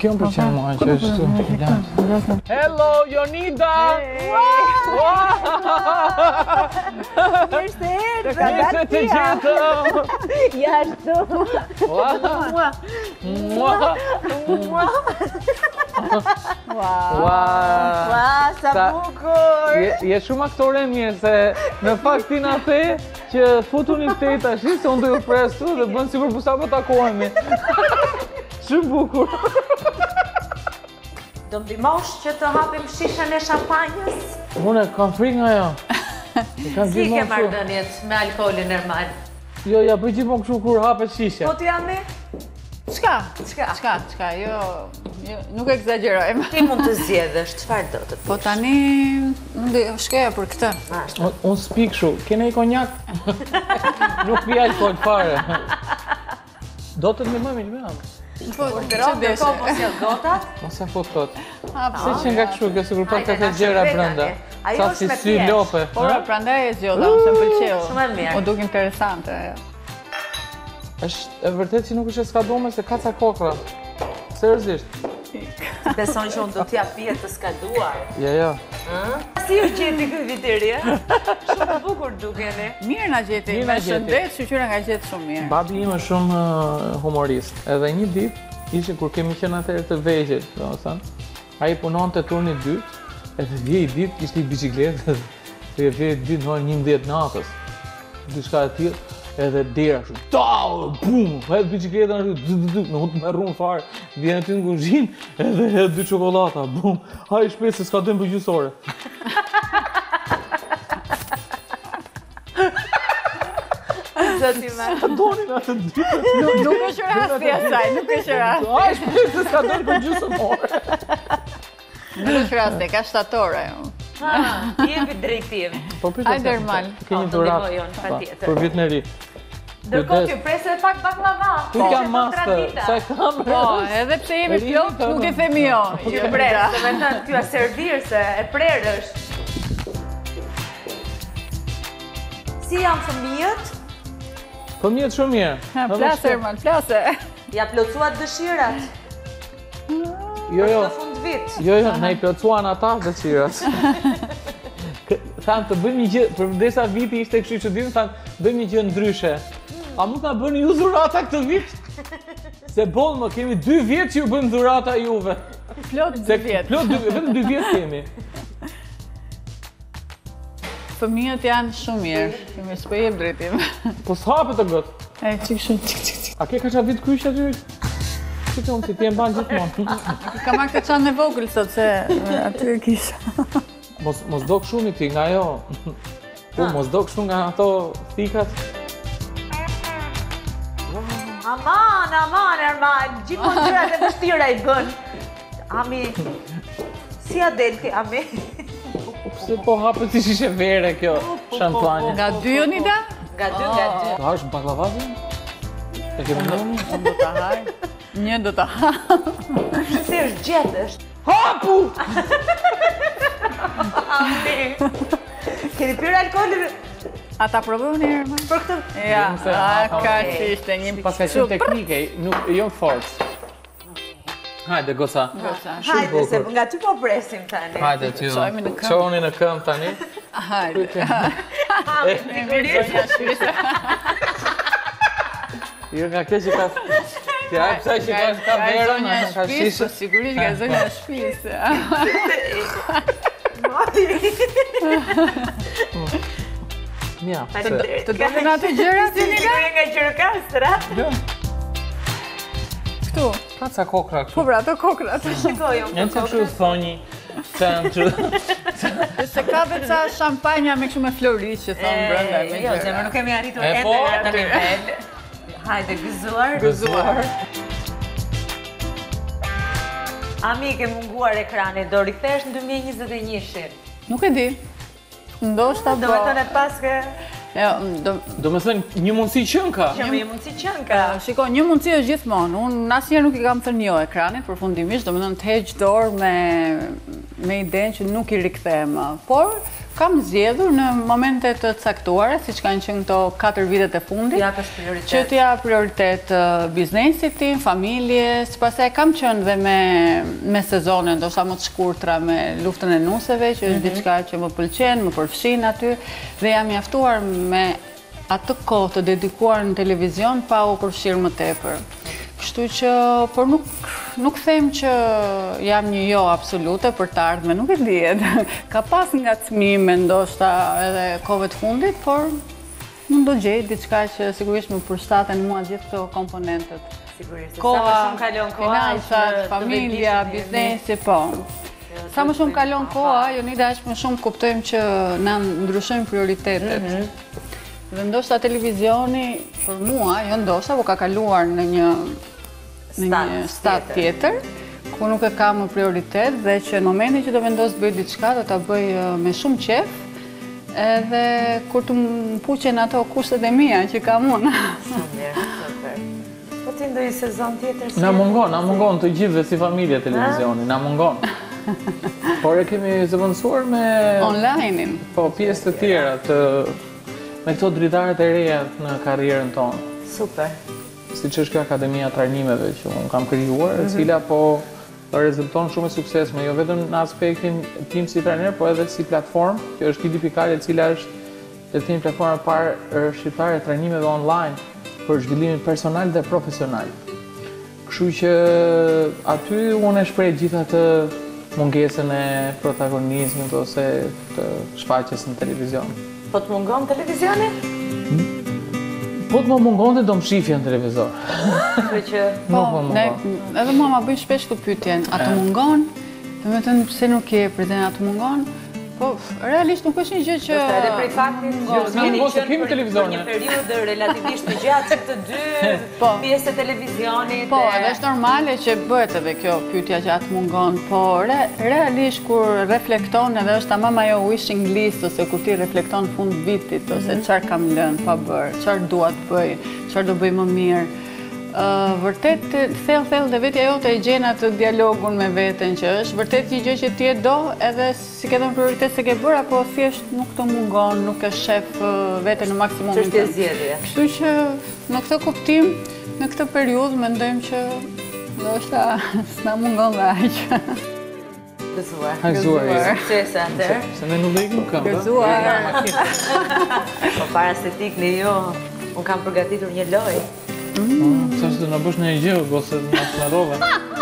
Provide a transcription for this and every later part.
Kjo më pëlqen mua që është kështu. Hello, Jonida! Mirë se erdhe, Mirë të gjetëm! Jashtu. Sa bukur! Je shumë aktore mirë se në fakt ti na the që futuni te tash, se unë do ju presu dhe bën sikur po sapo takohemi. Shumë bukur. Do më ndihmosh që të hapim shishën e shampanjës? Unë kam frikë nga ajo. Si ke marrëdhëniet me alkoolin normal? Jo, ja bëj gjithmonë kështu kur hapet shisha. Po ti Ami? Çka, jo, nuk egzagjerojmë. Ti mund të zgjedhësh çfarë do të. Po tani, shkoja për këtë. Unë s'pi kështu, kene i konjak? Nuk pi alkool fare. Do të ndihmojmë Ilmira. Po, Ndërkohë mos janë gotat? Mos e fut kot. Pse që nga kështu, kjo sikur pak ka të gjëra brenda. Ajo është me pjesë. Lope. Po, prandaj e zgjodha, më se pëlqeu. Shumë e mirë. O duk interesante. Është e vërtet që nuk është e skaduar se ka ca kokra. Seriozisht. Beson që unë do t'ja pije të skaduar. Jo. Si u gjeti ky viteri? Shumë bukur dukeni. Mirë na gjeti, me shëndet, shoqyra nga gjetë shumë mirë. Babi im është shumë humorist. Edhe një ditë ishte kur kemi qenë atëherë të vegjël, domethënë. Ai punonte turnin 2, edhe vjej ditë ishte i biçikletë. Dhe vjej ditë në orën 11 natës. Diçka e tillë. Edhe dera shumë, tau, bum, hedh bicikletën ashtu, në mund të më rrunë farë, vjen aty në kuzhinë, edhe hedh 2 çokolata, bum, haj shpejt se s'ka dëmë për gjysore. Zoti me. Donin atë ditë. Nuk është rasti asaj, nuk është rasti. Haj shpejt se s'ka dëmë për gjysore. Nuk është rasti, ka shtatore. Jepi drejtim. Ai normal. Ke një dhuratë për vitin e ri. Ndërkohë ti presë pak baklava. Tu kam mastë, sa kam. Po, edhe pse jemi plot, nuk e themi jo. Ju pres, do të thënë ty a servir se e prerësh. Si janë fëmijët? Fëmijët shumë mirë. Plase, Erman, plase. Ja plotësuat dëshirat? Jo, Në fund vit. Jo, na i plotësuan ata dëshirat. Thanë të bëjmë një gjë, përderisa viti ishte kështu i çuditshëm, thanë bëjmë një gjë ndryshe. A mund ta bëni ju dhurata këtë vit? Se boll më kemi 2 vjet që ju bëjmë dhurata juve. Plot 2 vjet. Vetëm 2 vjet kemi. Fëmijët janë shumë mirë, kemi s'po jep drejtim. Po s'hapet të got. E çik shumë. A ke kaça vit kyç aty? Si ti e mban gjithmonë. Kam marrë këtë çantë e vogël sot se aty e kisha. Mos do shumë ti nga ajo. Po mos do kështu nga ato thikat. Aman, Erman, gjithmonë gjërat e vështira i bën. Ami, si a del ti, Ami? Pse po hapet si shishe vere kjo shampanje? Nga 2 Jonida? Nga 2. Ka është baklavazë? E ke mëndoni? Unë do ta haj. Një do ta ha. Si është gjetësh? Hapu! Ami, keni pyrë alkoholin? A ta provojnë një herë më? Për këtë? Ja, ka që ishte një Pas ka qenë teknike, nuk jo forcë. Hajde, goca. Hajde, se nga ty po presim tani. Hajde, ty. Çojmë në këmbë. Çoni në këmbë tani. Hajde. Jo nga kjo që ka... Ti hajë pësaj që ka verën, ka shishë. Sigurisht nga zonja e shtëpisë. Mja. Të dolen atë gjëra si një Sigurisht nga Gjirokastra. këtu. Ka ca kokra këtu. Po pra, ato kokrat. Shikoj unë. Janë të kështu thonji, centru. Se ka vetë ca shampanja me kështu me flori që thonë brenda. Jo, zemër, nuk kemi arritur E ende po, në atë nivel. Hajde, gëzuar. Gëzuar. Ami, ke munguar ekrani, do rithesh në 2021-shin. Nuk e di. Ndoshta Do me thënë e pas ke... Jo, Do me thënë, një mundësi qënë ka. Që me mundësi qënë ka. Shiko, një mundësi është gjithmonë. Unë asnjëherë nuk i kam thënë jo ekranit përfundimisht, do me thënë të heq dorë me idenë që nuk i rikthehem. Por, Kam zgjedhur në momente të caktuara, siç kanë qenë këto 4 vitet e fundit, që t'ja prioritet biznesit tim, familjes, pastaj kam qenë dhe me sezone, ndoshta më të shkurtra me luftën e nuseve, që është diçka që më pëlqen, më përfshin aty, dhe jam mjaftuar me atë kohë të dedikuar në televizion pa u përfshirë më tepër. Kështu që, por nuk them që jam një jo absolute për të ardhme, nuk e dihet. Ka pas ngacmime ndoshta edhe kohëve të fundit, por mund do gjej diçka që sigurisht më përshtaten mua gjithë këto komponentët. Sigurisht. Koha, financat, familja, biznesi, po. Sa më shumë kalon koha, Jonida, aq më shumë kuptojmë që na ndryshojnë prioritetet. Dhe ndoshta televizioni, për mua, jo ndoshta, po ka kaluar në një stat tjetër, ku nuk e ka më prioritet dhe që në momentin që do vendos bëj diçka, do ta bëj me shumë qef, edhe kur të më puqen ato kushtet e mia që kam unë. Shumë mirë, super. Po ti ndonjë sezon tjetër? Na mungon të gjithëve si familje televizioni, na mungon. Por e kemi zëvendësuar me Online-in. Po, pjesë të tjera me këto dritaret e reja në karrierën tonë. Super. Siç është kjo Akademia e Trajnimeve që unë kam krijuar, e cila po rezulton shumë e suksesshme, jo vetëm në aspektin tim si trajner, po edhe si platformë, që është Kidipikale, e cila është platforma e parë shqiptare e trajnimeve online për zhvillimin personal dhe profesional. Kështu që aty unë e shpreh gjithë atë mungesën e protagonizmit ose të shfaqjes në televizion. Po të mungon televizioni? Po të më mungon do më shifja në televizor. Po, edhe mua ma bëjnë shpesh të pyetjen, a të mungon? Dhe me thënë, pse nuk je prezent, a të mungon? Po, realisht nuk është një gjë që... Edhe prej faktit që keni qenë për një periudhë relativisht të gjatë që të dy pjesë të televizionit. Po, edhe është normale që bëhet edhe kjo pyetja që atë mungon, po realisht kur reflekton edhe është tamam ajo wishing list, ose kur ti reflekton në fund vitit, ose çfarë kam lënë pa bërë, çfarë dua të bëj, çfarë do bëj më mirë. Vërtet, thellë dhe vetja jote e gjen atë dialogun me veten që është vërtet një gjë që ti e do, edhe si ke dhënë prioritet se ke bërë, apo thjesht nuk të mungon, nuk e shef veten në maksimumin. Ç'është e zgjedhje. Kështu që në këtë kuptim, në këtë periudhë mendojmë që ndoshta s'na mungon dhe aq. Gëzuar. Suksese atëherë. Se ne nuk do ikim këmbë. Gëzuar. Po para se t'ikni ju, unë kam përgatitur një lojë. Sa që të në bësh në një gjë, gose në atlarove.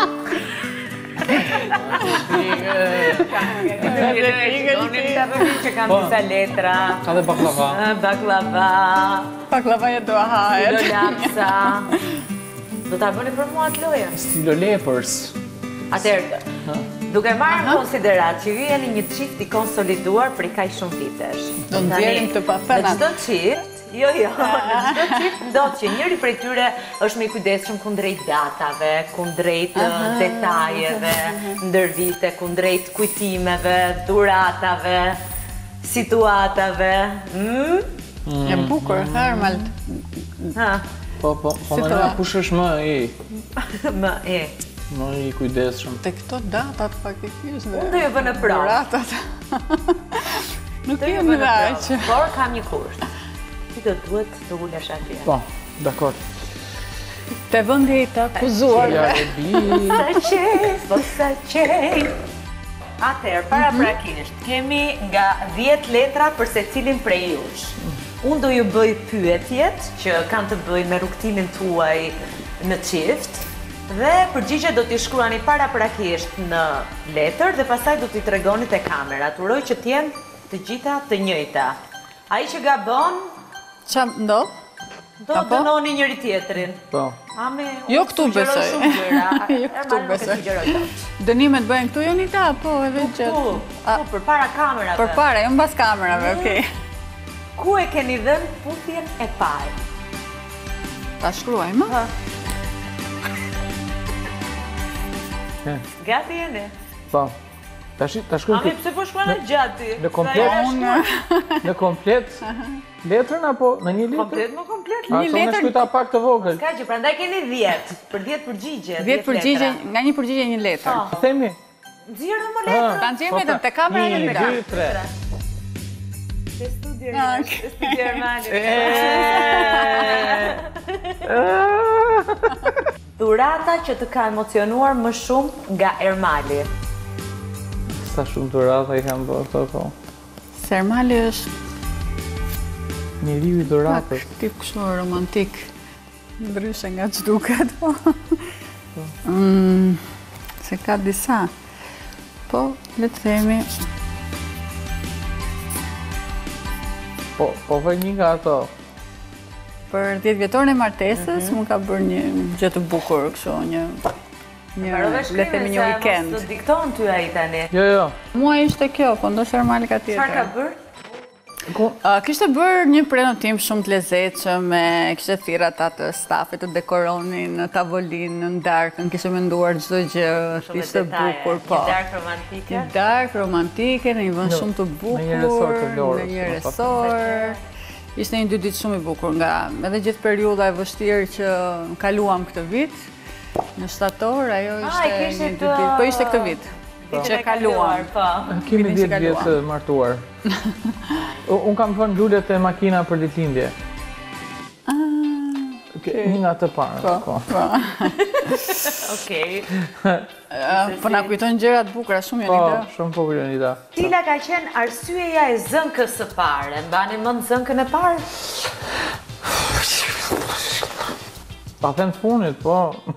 Që kam disa letra. Ka dhe baklava. Baklava e do hahet. Stilo lapsa. Do t'a bëni për mua atë loja? Stilo lepers. Atëherë, duke marrë në konsiderat që ju jeni një çift i konsoliduar për i kaq shumë vitesh. Do nxjerrim të pathënat. Në çdo çift, jo, në çdo çift ndodh që njëri prej tyre është më i kujdesshëm kundrejt datave, kundrejt detajeve, ndër vite, kundrejt kujtimeve, dhuratave, situatave. E bukur, Hermald. Po, më në kush është më Më i kujdesshëm. Te këto datat faktikisht. Unë do ju vë në provë. Datat. Nuk jemi dhe aq. Por kam një kusht. Ti do duhet të ulesh atje. Po, dakor. Te vendi të akuzuarve. Sa qej. Atëherë, paraprakisht, kemi nga 10 letra për secilin prej jush. Unë do ju bëj pyetjet që kanë të bëjnë me rrugtimin tuaj në çift. Dhe përgjigjet do t'i shkruani paraprakisht në letër dhe pastaj do t'i tregoni te kamera. Uroj që t'jenë të gjitha të njëjta. Ai që gabon, Çfarë ndodh? do dënoni njëri tjetrin. Po. Jo këtu besoj. Jo këtu besoj. Dënimet bëhen këtu Jonita apo edhe që Po, përpara kamerave. Përpara, jo mbas kamerave, okay. Ku e keni dhënë puthjen e parë? Ta shkruajmë? Gati jeni? Po. Ta shkruaj. Ami, pse po shkruan gjati? Në komplet letrën apo në një letër? Komplet më komplet. Një letër. Shkruajta pak të vogël. Ska që prandaj keni 10, për 10 përgjigje. 10 përgjigje, nga një përgjigje një letër. Themi. Nxjerrë më letrën. Ta nxjerrim vetëm te kamera një letër. 1, 2, 3. Ke studio Ermali. Dhurata që të ka emocionuar më shumë nga Ermali. Sa shumë dhurata i kam bërë këto po. Se Ermali është Njeriu i dhuratës. tip kështu romantik. Ndryshe nga që duket, po. Se ka disa. Po, le të themi. Po vë një nga ato. Për 10 vjetorën e martesës, më ka bërë një gjë të bukur, kështu, le themi një weekend. Mos të dikton ty ai tani. Jo. Mua ishte kjo, po ndoshta Ermali ka tjetër. Çfarë ka bërë? Kishte bërë një prenotim shumë të lezetshëm, kishte thirrë ata të stafit të dekoronin në tavolinë, në darkën, kishte menduar çdo gjë, ishte bukur, po. Një darkë romantike. Një darkë romantike, në një vend shumë të bukur, në një resort të Lorës, në një resort. Ishte një 2 ditë shumë i bukur nga edhe gjithë periudha e vështirë që kaluam këtë vit. Në shtator, ajo ishte një 2 ditë, po ishte këtë vit. Që kaluar, po. Kemi 10 vjetë martuar. Unë kam thënë lullet e makina për ditëlindje. Një nga të parë. Po. Okej. Po na kujtojnë gjërat bukura shumë Jonida. Po, shumë bukur Jonida. Cila ka qenë arsyeja e zënkës së parë? Mbani mend zënkën e parë? Pa thënë funit, po.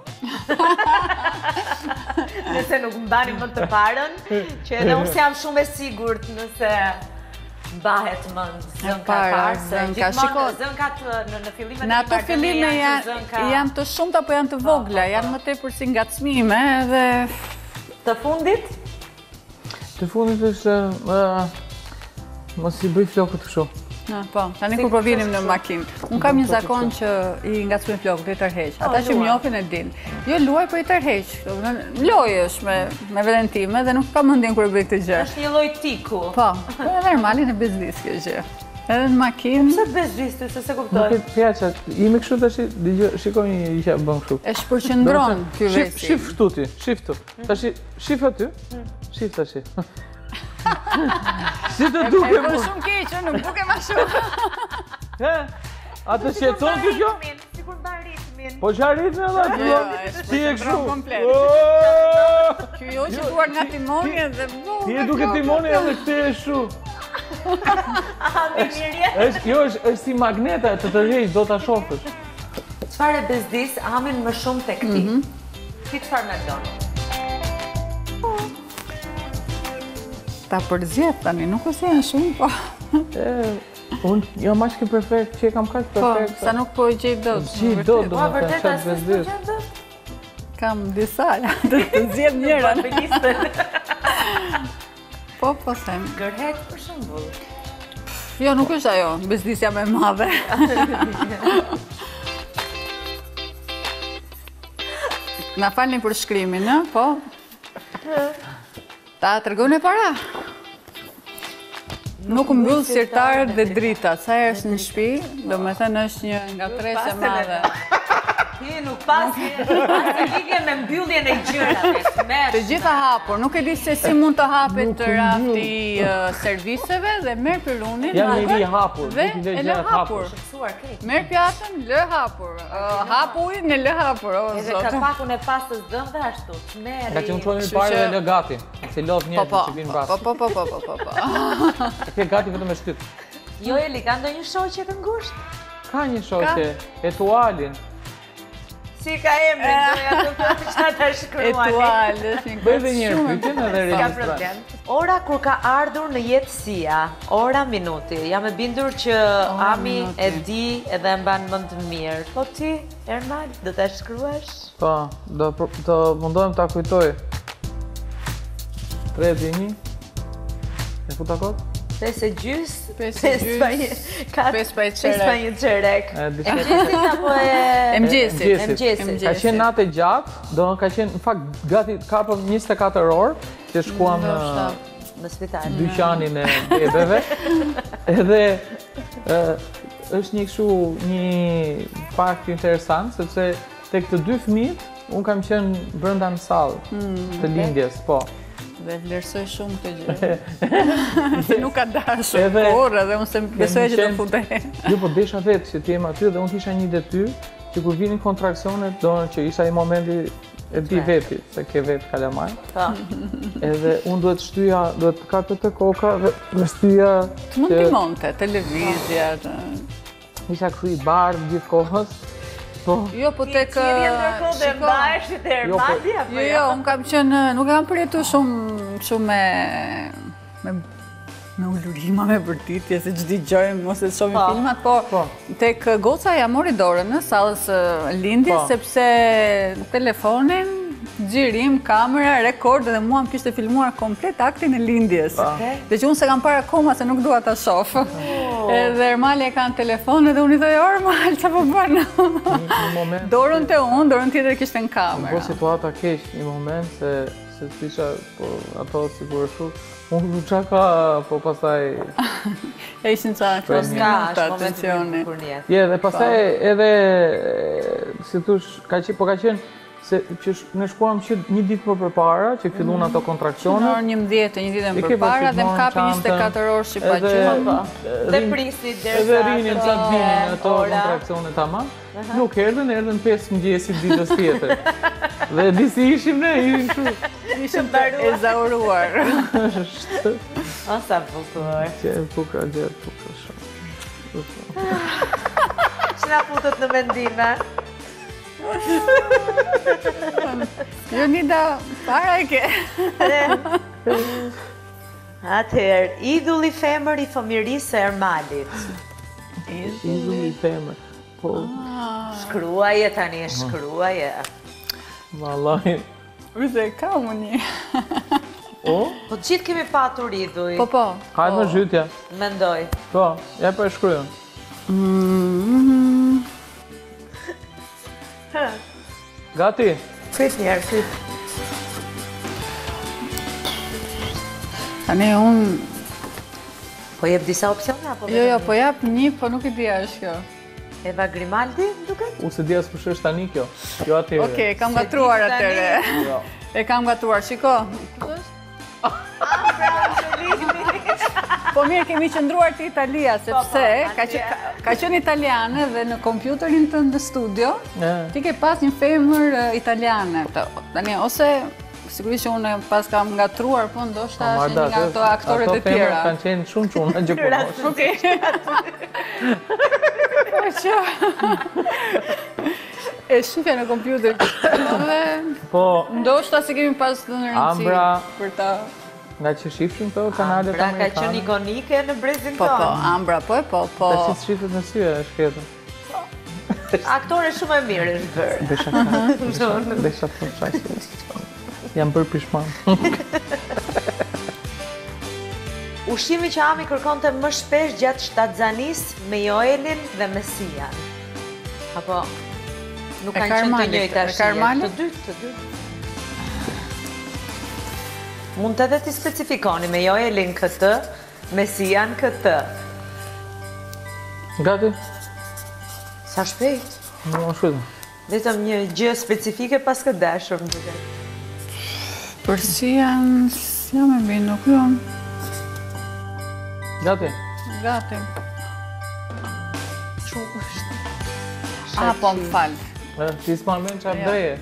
Nëse nuk mbani mend të parën, që edhe unë jam shumë e sigurt nëse mbahet mend zënka e parë, se gjithmonë zënkat në fillimet e në ato fillime janë të shumta apo janë të vogla, janë më tepër si ngacmime edhe të fundit? Të fundit është mos i bëj flokët kështu. Po, tani kur po vinim në makinë. Unë kam një zakon që i ngacmoj flokët, i tërheq. Ata që më njohin e din. Jo luaj, po i tërheq. Lojë është me veten time dhe nuk kam mendjen kur e bëj këtë gjë. Është një lloj tiku. Po, edhe Ermalin e bezdis kjo gjë. Edhe në makinë. Pse bezdis ty, se kuptoj? Nuk e pjaça, jemi kështu tash, shikoj një që bën kështu. E shpërqendron ky vesi. Shif këtu ti, shif këtu. Tash shif aty. Shif tash. Si të duke mu? Shumë keqë, nuk duke ma shumë. A të shqetëson kjo kjo? Sigur mba ritmin. Po qa ritmin edhe? Ti e kështu. Kjo jo që duar nga timoni edhe Ti e duke timoni edhe këti e shu. Aha, me mirje. Jo, është si magneta të tërheq, do t'a shofësh. Çfarë bezdis amin më shumë tek ti? Ti çfarë mendon? Ta përzjet tani, nuk është janë shumë, po. Unë jam mashki perfekt, që e kam kaq perfekt. Po, sa nuk po i gjej dot. Gjej dot, do më të vërtet qatë bezdis. Kam disa, të zjedh njërën. Po, them. Gërhet për shembull. Jo, nuk është ajo, bezdisja me madhe. Na falni për shkrimin, po? Ta tërgojnë e para. Nuk mbyll sirtarët dhe dritat. Sa herë është në shtëpi, do me thënë është një ngatresë e madhe. Ti nuk pasi lidhje me mbylljen e gjërave. Të gjitha hapur, nuk e di se si mund të hapet rafti serviseve dhe merr pirunin. Janë njëri hapur, dhe e lë hapur. Merr pjatën, lë hapur. Hap ujin e lë hapur. Edhe kapakun e pastës dëmve ashtu. Merri. Ka që unë qojnë parë dhe lë gati. Se lodh njerëz që vinë bashkë. Po. Ke gati vetëm me shtyp. Jo, Eli, ka ndonjë shoqe të ngushtë? Ka një shoqe, Etualin. Si ka emrin, doja të që ta shkruani. Etual, është një bëj dhe njerë pyetjen edhe regjistra. Ora kur ka ardhur në jetësia, ora minuti, jam e bindur që Ami e di edhe mban mend mirë. Po ti, Ermal, do ta shkruash? Po, do mundohem ta kujtoj. 3-1. E futa kot? 5:30, 5:05 qerek. E mëngjesit. Ka qenë natë e gjatë, do ka qenë, në fakt, gati kapëm 24 orë, që shkuam në spital. Dyqanin e bebeve, edhe është një fakt interesant, sepse tek të dy fëmijët, unë kam qenë brenda në sallë të lindjes, po. Dhe vlerësoj shumë këtë gjë. Se nuk ka dashur, por edhe unë se besoj që do futej. Jo, po desha vetë që t'jem aty dhe unë kisha një detyrë që kur vinin kontraksionet, do që isha i momenti e di veti, se ke vetë kalamaj. Edhe unë duhet shtyja, duhet të kapë të koka dhe shtyja... Të mund t'i monte, televizja... Isha kështu i bardhë gjithë kohës. Jo, po tek... Qiri ndërkohë dhe mbajshit e Ermali? Jo, unë kam qenë... Nuk kam përjetu shumë me ullurima, me bërtitje, se që digjojmë, ose të shohim filmat, po tek goca ja mori dorën në sallës lindjes, sepse telefonin, gjirim, kamera, rekord, dhe mua më kishte filmuar komplet aktin e lindjes. Dhe që unë se kam parë akoma se nuk dua ta shoh. Edhe Ermali e ka në telefon, edhe unë i thoj, Ermal, që po bënë? Dorën të unë, dorën tjetër kishte në kamera. Po situata keq, një moment, se të isha, ato sigur shumë, unë qa ka, po pasaj... E ishin qa minuta, atencioni. Dhe pasaj edhe, si tush, po ka qenë, se ne shkuam që një ditë për përpara, që fillun ato kontraksionet. Në orë 11, një ditën përpara, dhe më kapi 24 orë shqipa. Dhe prisit, dhe edhe rinin qatë vinin ato kontraksionet ama. Nuk erdhen 5 mëngjesit ditës tjetër. Dhe disi ishim ne, ishim e zauruar. O, sa bukur. Që e bukur, gjithë bukur shumë. Që na futët në mendime? Jonida, para e ke. Atëherë, idulli femër i fëmirisë e Ermalit. Idulli femër, po... Shkruaje tani, shkruaje. Vallahi. Vëse, ka më një. Po qitë kemi patur iduj. Po. Hajtë më zhytja. Mendoj. Po, ja për e shkrujën. Gati? Kryt njerë, kryt. Tani unë... Po jep disa opcione, apo? Jo, po jep një, po nuk i dhja është kjo. Eva Grimaldi, duket? U se dhja së përshë është tani kjo. Jo atyre. Oke, kam gatruar atyre. E kam gatruar, shiko. Po mirë, kemi qëndruar të Italia, sepse ka qenë italiane dhe në kompjuterin të në studio, ti ke pas një femër italiane. Tani, ose sigurisht që unë pas kam ngatruar, po ndoshta është një nga ato aktoret e tjera. Ato femër kanë qenë shumë quna gjëpunosh. Po që... E shifja në kompjuter. Po... Ndoshta si kemi pas të në rëndësi për ta... Nga që shifshin të kanalet amerikane. Ambra ka qenë ikonike në brezin tonë. Po, Ambra, po. Të që të shifet në syve, e shkjetën. Aktore shumë e mirë është bërë. Desha të shajtë. Jam bërë pishman. Ushqimi që Ami kërkonte më shpesh gjatë shtatzanis me Joelin dhe me Sian. Apo, nuk kanë qenë të njëjta shije. Të dy. Mund të edhe t'i specifikoni me Joelin këtë, me Sian këtë. Gati? Sa shpejt? Në shkujtëm. Vetëm një gjë specifike pas këtë dashur më duket. Për Sian, jam e binë, nuk jam. Gati? Gati. Po më falë. Ti s'ma men që abdreje.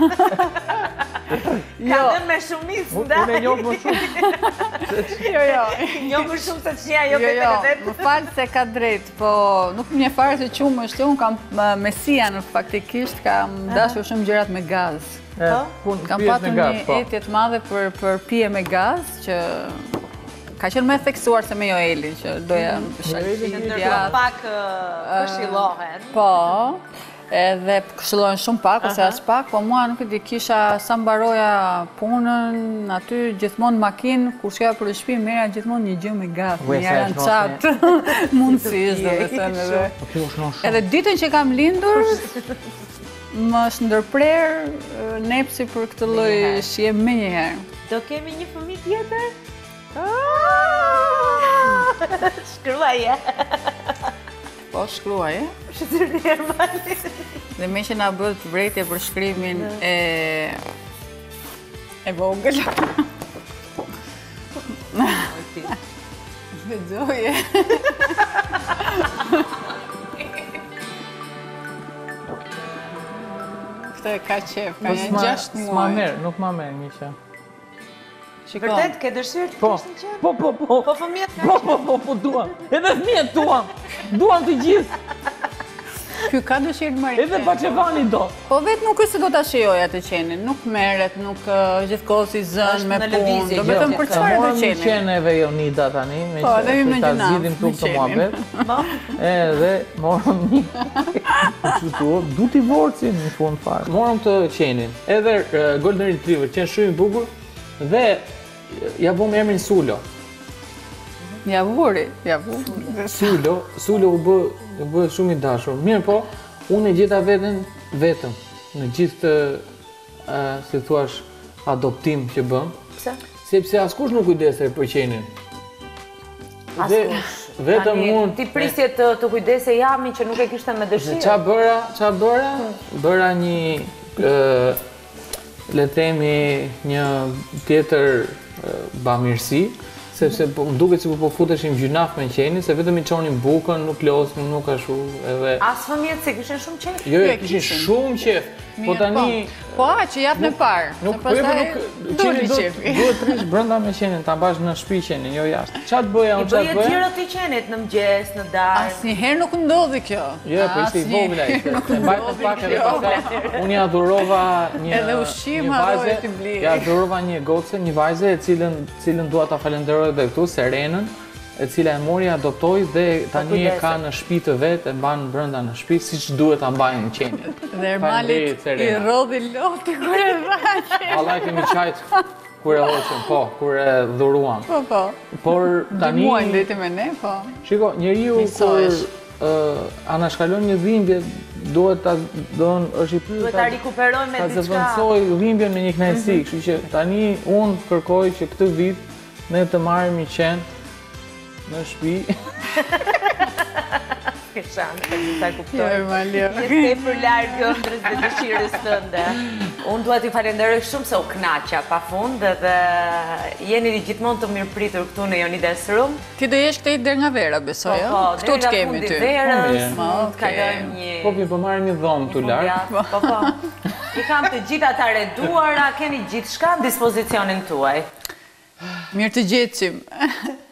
Ka dhe me shumis, nda. Unë e njohë më shumë. Jo. Njohë më shumë se që nja jo për të vetë. Më falë se ka drejt, po nuk më një farë se qumë është, unë kam me Sian, faktikisht, kam dashur shumë gjërat me gaz. Kam patur një etjet madhe për pije me gaz, që ka qenë me theksuar se me Joelin, që doja shalqin, ndërkohë pak këshillohen. Po, edhe këshillohen shumë pak, ose as pak, po mua nuk e di, kisha sa mbaroja punën, aty gjithmonë makinë, kur shkja për shtëpi, merja gjithmonë një gjë me gaz, një arançat mundësisht, do të thënë edhe. Edhe ditën që kam lindur, më është ndërprer nepsi për këtë lloj shije më njëherë. Do kemi një fëmijë tjetër? Shkruaje. Po, shkruaje. Shëtërni Ermali. Dhe me që nga bët vrejtje për shkrimin e vogël. Zoje. Këtë ka qef, ka një 6 muaj. Nuk ma merë, Misha. Vërtet, ke dëshirë të kishtë në qenë? Po. Po fëmijët Po, duam. Edhe fëmijët duam. Duam të gjithë. Ky ka dëshirë të marrë. Edhe Paqevani do. Po vetë nuk është se do ta shijoj atë qenin, nuk merret, nuk gjithkohës i zën me punë, do vetëm për çfarë do qenin. Qeneve Jonida tani, me që ta zgjidhim këtu këtë muhabet. Edhe morëm një du t'i vorcin në fund fare. Morëm këtë qenin, edhe Golden Retriever, qenë shumë i bukur, dhe ja vëm emrin Sulo. Javuri. Sulo u bë shumë i dashur. Mirë po, unë e gjeta vetëm në gjithë të, si thuash, adoptim që bëm. Pse? Sepse askush nuk kujdesej për qenin. Askush. Vetëm unë... Ti prisje të kujdese jami që nuk e kishte me dëshirë. Qa bëra? Bëra një, le themi, një tjetër bamirësi, sepse më duket sikur po futeshim gjynaf me qenin, se vetëm i çonin bukën, nuk loznin, nuk ashtu, edhe... As fëmijët se kishin shumë qef? Jo, kishin shumë qef, po tani... Po, që jap në parë, se pastaj doli qefi. Duhet të rish brenda me qenin, ta mbash në shtëpi qenin, jo jashtë. Çfarë bëja unë, I bëje tjera të qenit në mëngjes, në darkë. Asnjëherë nuk ndodhi kjo. Jo, po ishte i vogël ai. E mbajtë pak edhe pastaj. Unë ja adhurova një edhe ushqim harroj të blej. Ja adhurova një gocë, një vajze e cilën dua ta falenderoj edhe këtu, Serenën, e cila e mori, adoptoi dhe tani e ka në shtëpi të vet, e mban brenda në shtëpi siç duhet ta mbajnë qenit. Dhe Ermalit i rodhi loti kur e dhaqe. Allah kemi qajt kur e hoqëm, po, kur e dhuruam. Po. Por tani... Muaj ndeti me ne, po. Shiko, njeriu kur anashkalon një dhimbje, është i pyetur. Duhet ta rikuperoj me diçka. Ta zëvendësoj dhimbjen me një kënaqësi, kështu që tani unë kërkoj që këtë vit ne të marrim një qen në shtëpi. Ke shanse, ta kuptoj. Jo, Ermalio. Je tepër larg ëndrës dhe dëshirës tënde. Unë dua t'i falenderoj shumë se u kënaqa pafund dhe jeni gjithmonë të mirëpritur këtu në Jonides Room. Ti do jesh këtej deri nga vera, besoj, ëh? Këtu të kemi ty. Mund të kalojmë një... Po marrim një dhomë tu larg. Po. I kam të gjitha të reduara, keni gjithçka në dispozicionin tuaj. Mirë të gjetshim.